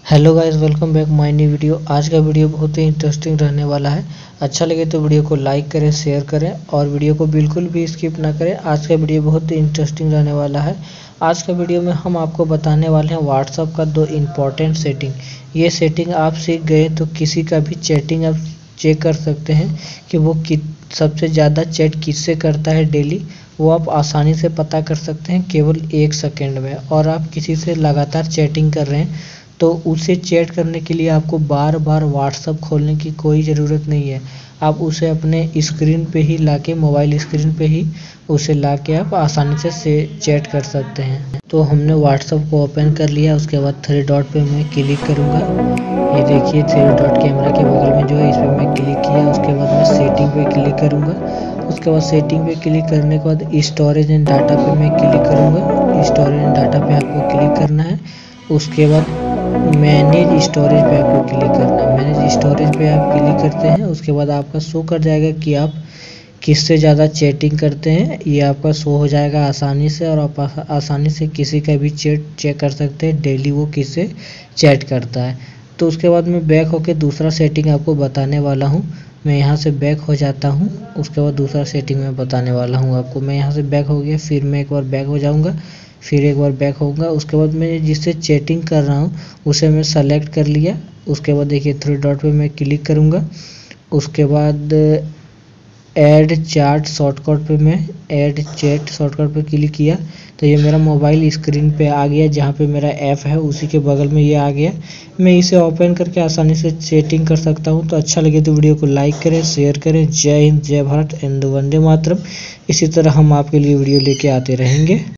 Hello guys, welcome back my new video. आज का video बहुत ही इंटरेस्टिंग रहने वाला है। अच्छा लगे तो वीडियो को लाइक करें, शेयर करें और वीडियो को बिल्कुल भी स्किप ना करें। आज का वीडियो बहुत ही इंटरेस्टिंग रहने वाला है। आज का वीडियो में हम आपको बताने वाले हैं व्हाट्सएप का 2 इम्पॉर्टेंट सेटिंग। ये सेटिंग आप सीख गए तो किसी का भी चैटिंग आप चेक कर सकते हैं कि वो सबसे ज़्यादा चैट किससे करता है डेली। वो आप आसानी से पता कर सकते हैं केवल 1 सेकेंड में। और आप किसी से लगातार चैटिंग कर रहे हैं तो उसे चैट करने के लिए आपको बार बार व्हाट्सएप खोलने की कोई ज़रूरत नहीं है। आप उसे अपने स्क्रीन पे ही लाके, मोबाइल स्क्रीन पे ही उसे लाके आप आसानी से चैट कर सकते हैं। तो हमने व्हाट्सएप को ओपन कर लिया। उसके बाद 3 डॉट पे मैं क्लिक करूँगा। ये देखिए 3 डॉट कैमरा के बगल में जो है, इस पर मैं क्लिक किया। उसके बाद मैं सेटिंग पे क्लिक करूँगा। उसके बाद सेटिंग पे क्लिक करने के बाद स्टोरेज एंड डाटा पे मैं क्लिक करूँगा। स्टोरेज एंड डाटा पे आपको क्लिक करना है। उसके बाद मैनेज स्टोरेज पे आपको क्लिक करना है। मैनेज स्टोरेज पे आप क्लिक करते हैं। उसके बाद आपका शो कर जाएगा कि आप किससे ज़्यादा चैटिंग करते हैं। ये आपका शो हो जाएगा आसानी से, और आप आसानी से किसी का भी चैट चेक कर सकते हैं डेली वो किससे चैट करता है। तो उसके बाद मैं बैक होके दूसरा सेटिंग आपको बताने वाला हूँ। मैं यहाँ से बैक हो जाता हूँ। उसके बाद दूसरा सेटिंग मैं बताने वाला हूँ आपको। मैं यहाँ से बैक हो गया, फिर मैं एक बार बैक हो जाऊँगा, फिर एक बार बैक होऊंगा। उसके बाद मैं जिससे चैटिंग कर रहा हूँ उसे मैं सेलेक्ट कर लिया। उसके बाद देखिए 3 डॉट पे मैं क्लिक करूँगा। उसके बाद ऐड चैट शॉर्टकट पे मैं ऐड चैट शॉर्टकट पे क्लिक किया तो ये मेरा मोबाइल स्क्रीन पे आ गया। जहाँ पे मेरा ऐप है उसी के बगल में ये आ गया। मैं इसे ओपन करके आसानी से चैटिंग कर सकता हूँ। तो अच्छा लगे तो वीडियो को लाइक करें, शेयर करें। जय हिंद, जय भारत एंड वंदे मातरम। इसी तरह हम आपके लिए वीडियो लेके आते रहेंगे।